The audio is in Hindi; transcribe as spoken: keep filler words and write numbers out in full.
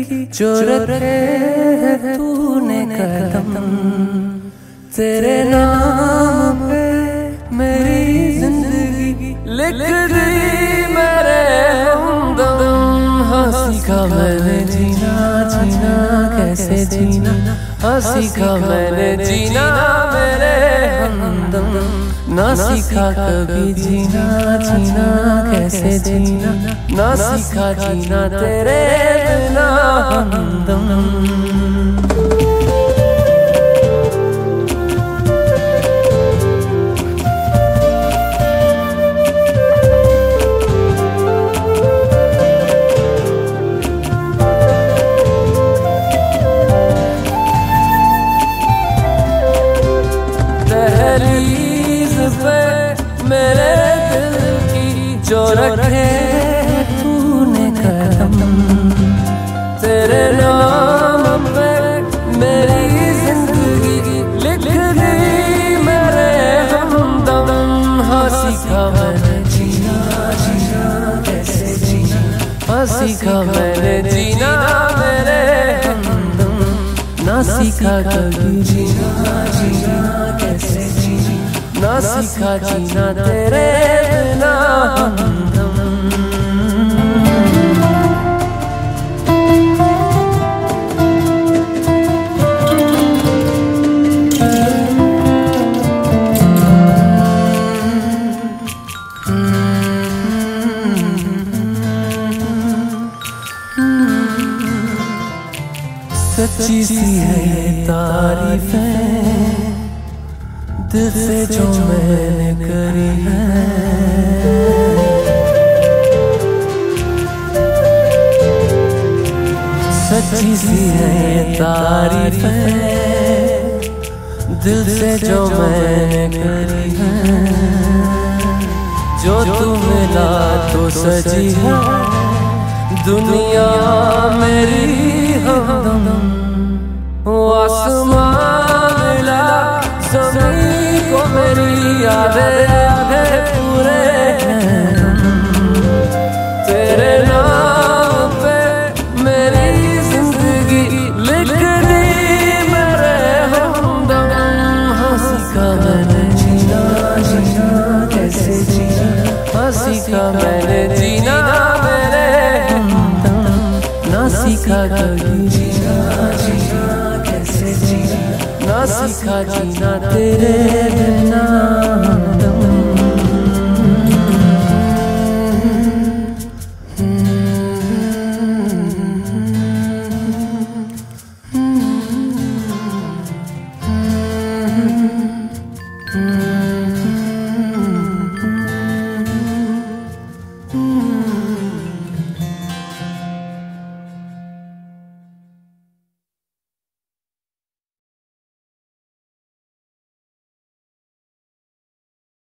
जो रखे है तूने कदम, तेरे नाम पे मेरी जिंदगी लिख दी मेरे हमदम। हाँ सीखा मैंने जीना जीना कैसे जीना, हाँ सीखा मैंने जीना मेरे हमदम। ना सीखा कभी जीना जीना कैसे जीना, ना सीखा जीना तेरे बिना हमदम। मेरे दिल की जो रखे तूने कदम, तेरे नाम पे मेरी जिंदगी लिख दी मेरे हमदम। हाँ सीखा मैंने जीना जीना कैसे जीना, हाँ सीखा मैंने जीना मेरे हमदम। ना सीखा कभी जीना जीना कैसे जीना, ना सीखा जीना तेरे बिना हमदम। सच्ची सी है ये तारीफें दिल से जो मैंने करी है, सच्ची सी है ये तारीफें दिल से जो मैंने करी है। जो तू मिला तो सजी है दुनिया मेरी हमदम। आसमां मिला ज़मीन को मेरी यादें आधे पूरे हैं, तेरे नाम पे मेरी जिंदगी लिख दी मेरे हमदम। हाँ सीखा मैंने जीना जीना कैसे जीना, हाँ सीखा मैंने जीना मेरे हमदम। ना सीखा कभी जीना जीना कैसे जीना, ना सीखा जीना तेरे बिना।